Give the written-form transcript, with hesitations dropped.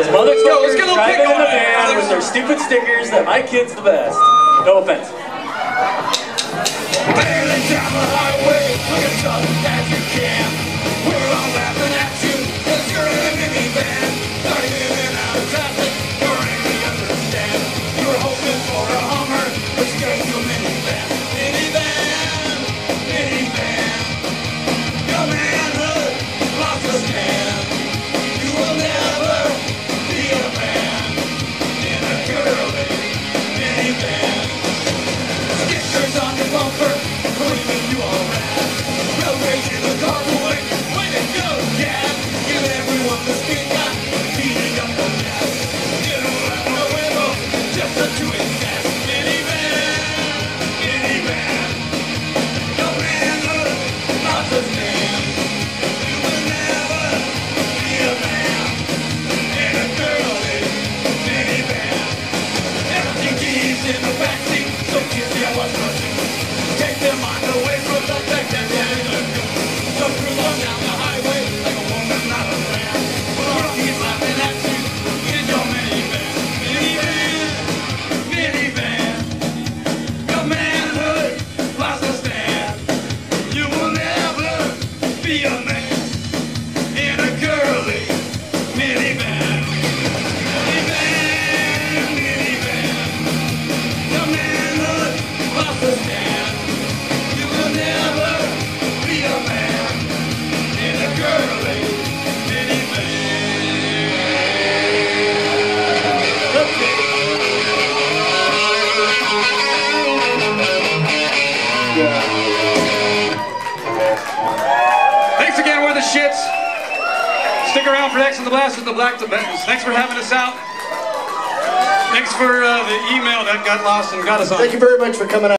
Let's go. Let's get a little driving kick in the on it. van with their stupid stickers that my kid's the best. No offense. Barely down the highway, look as sudden as you can. We're all laughing at you, cause you're in a minivan. Starting in and out of traffic, you're angry, understand. You were hoping for a Hummer, but you gave you a minivan. Minivan, minivan. Your manhood lost a stand. You will never be a man in a girly minivan. Stickers on your bumper, claiming you all rad. Road rage in the carpool, way to go, Dad. Give everyone the speed gun, beating up the gas. You don't have no ammo, just a two-inch gas. Minivan, minivan. No manhood, lots of stand. You will never be a man in a girly minivan. Empty keys in the backseat, so kissy I was rushing. Take them on the way from the back and then let go. So cruise on down the highway like a woman, not a man. He's laughing at you in your minivan. Minivan, minivan. Your manhood lost a stand. You will never be a man in a girly minivan. Minivan, minivan. Your manhood lost a stand. You will never be a man in a girly minivan. Thanks again, we're the Schitz. Stick around for X and the Blast with the Black Tibetans. Thanks for having us out. Thanks for the email that got lost and got us on. Thank you very much for coming out.